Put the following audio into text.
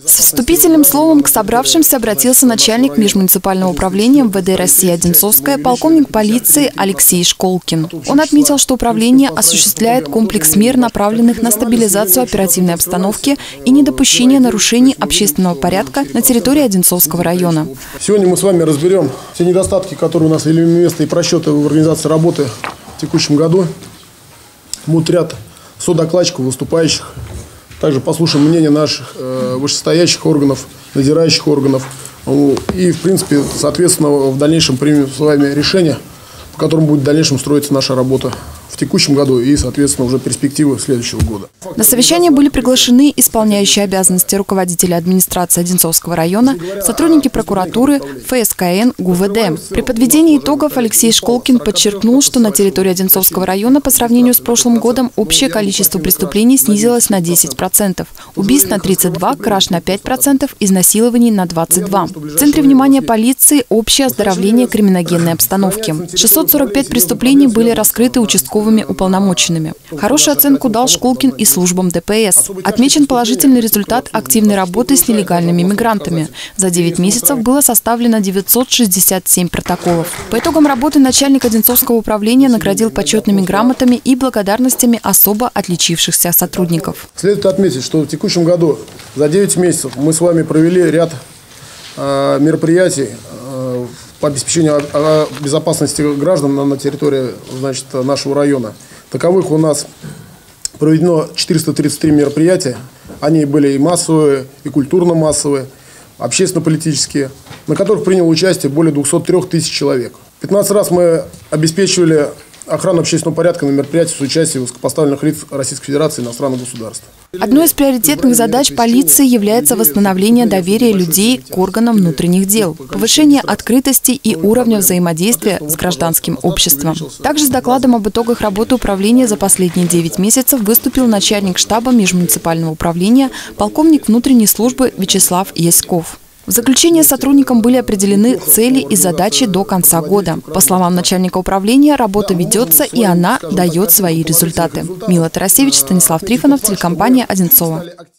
С вступительным словом к собравшимся обратился начальник межмуниципального управления МВД России Одинцовская, полковник полиции Алексей Школкин. Он отметил, что управление осуществляет комплекс мер, направленных на стабилизацию оперативной обстановки и недопущение нарушений общественного порядка на территории Одинцовского района. Сегодня мы с вами разберем все недостатки, которые у нас имели место, и просчеты в организации работы в текущем году. Будет ряд содокладчиков, выступающих. Также послушаем мнение наших вышестоящих органов, надзирающих органов. И, в принципе, соответственно, в дальнейшем примем с вами решение, по которому будет в дальнейшем строиться наша работа в текущем году и, соответственно, уже перспективы следующего года. На совещание были приглашены исполняющие обязанности руководителя администрации Одинцовского района, сотрудники прокуратуры, ФСКН, ГУВД. При подведении итогов Алексей Школкин подчеркнул, что на территории Одинцовского района по сравнению с прошлым годом общее количество преступлений снизилось на 10%, убийств на 32%, краж на 5%, изнасилований на 22%. В центре внимания полиции общее оздоровление криминогенной обстановки. 645 преступлений были раскрыты участковыми уполномоченными. Хорошую оценку дал Школкин и службам ДПС. Отмечен положительный результат активной работы с нелегальными мигрантами. За 9 месяцев было составлено 967 протоколов. По итогам работы начальник Одинцовского управления наградил почетными грамотами и благодарностями особо отличившихся сотрудников. Следует отметить, что в текущем году за 9 месяцев мы с вами провели ряд мероприятий по обеспечению безопасности граждан на территории, значит, нашего района. Таковых у нас проведено 433 мероприятия. Они были и массовые, и культурно-массовые, общественно-политические, на которых приняло участие более 203 тысяч человек. 15 раз мы обеспечивали охрану общественного порядка на мероприятиях с участием высокопоставленных лиц Российской Федерации и иностранных государств. Одной из приоритетных задач полиции является восстановление доверия людей к органам внутренних дел, повышение открытости и уровня взаимодействия с гражданским обществом. Также с докладом об итогах работы управления за последние 9 месяцев выступил начальник штаба межмуниципального управления, полковник внутренней службы Вячеслав Яськов. В заключение сотрудникам были определены цели и задачи до конца года. По словам начальника управления, работа ведется и она дает свои результаты. Мила Тарасевич, Станислав Трифонов, телекомпания «Одинцово».